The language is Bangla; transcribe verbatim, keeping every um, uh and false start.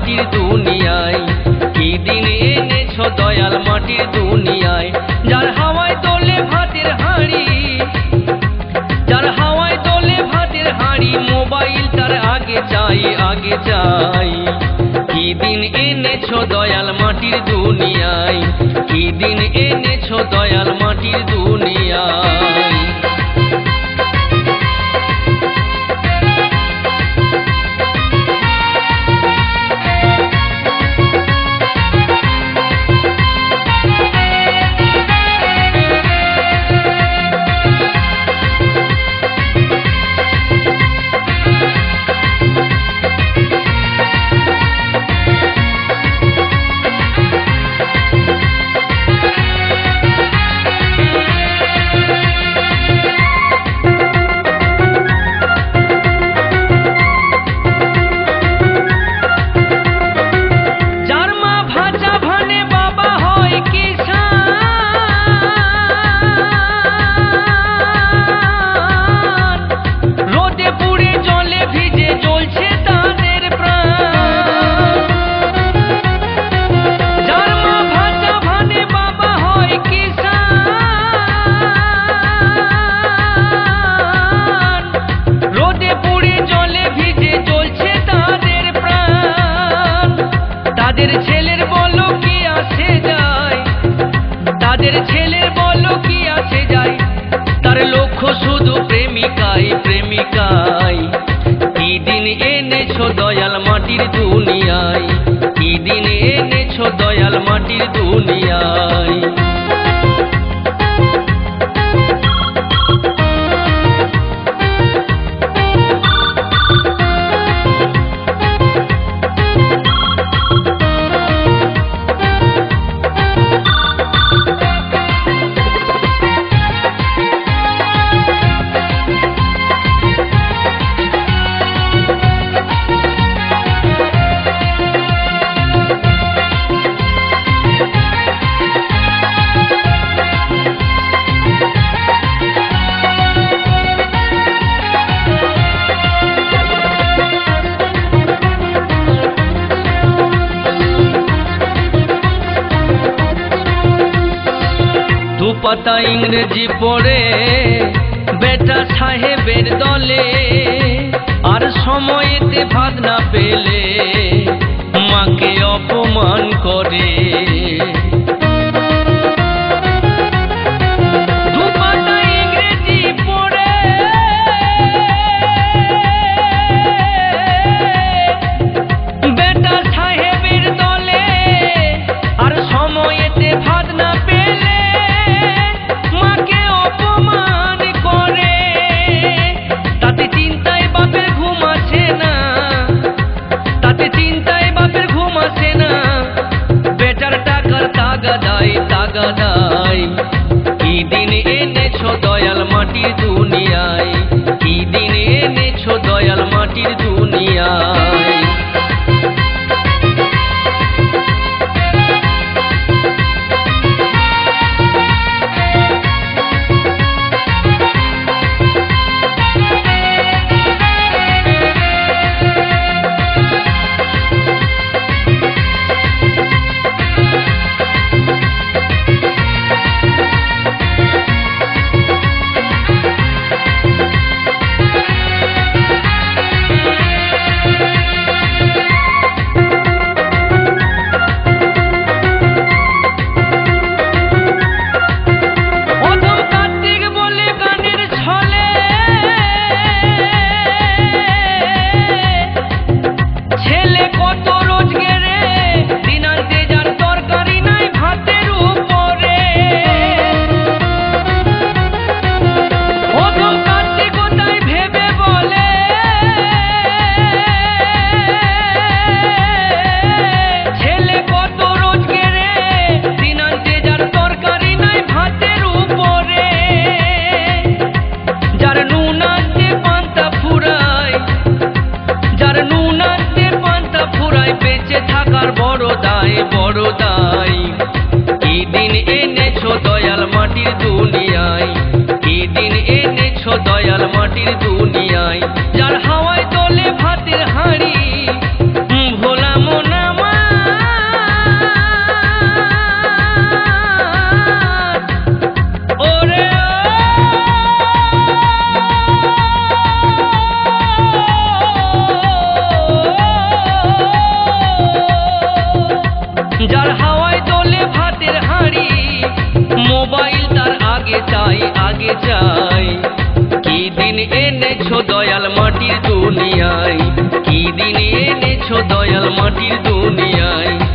মাটির দুনিয়ায়, কি দিন এনেছো দয়াল মাটির দুনিয়ায়। যার হাওয়ায় তোলে ভাতের হাঁড়ি, যার হাওয়ায় তোলে ভাতের হাঁড়ি, মোবাইল তার আগে চাই আগে চাই। কি দিন এনেছো দয়াল মাটির দুনিয়ায়, কি দিন এনেছো দয়াল মাটির দুনিয়ায়। তাদের ছেলের বলো কি আসে যায়, তাদের ছেলের বলো কি আসে যায়, তার লক্ষ্য শুধু প্রেমিকাই প্রেমিকাই। কি দিন এনেছো দয়াল মাটির দুনিয়ায়, কি দিন এনেছো দয়াল মাটির দুনিয়ায়। দুপাতা ইংরেজি পড়ে বেটা সাহেবের দলে, আর সময়েতে ভাত না পেলে মাকে অপমান করে। দুপাতা ইংরেজি পড়ে বেটা সাহেবের দলে, আর সময়েতে ভাত না পেলে তাগাদাই তাগাদাই। কি দিন এনেছো দয়াল মাটির দুনিয়ায়, কি দিন এনেছো দয়াল মাটির দুনিয়ায়। বড় দাই। কি দিন এনেছো দয়াল মাটির দুনিয়ায়, কি দিন এনেছো দয়াল মাটির দুনিয়ায়। যার হাওয়ায় তোলে ভাতের হাঁড়ি ভোলা মোনা আগে চাই আগে চাই। কি দিন এনেছো দয়াল মাটির দুনিয়ায়, কি দিন এনেছো দয়াল মাটির দুনিয়ায়।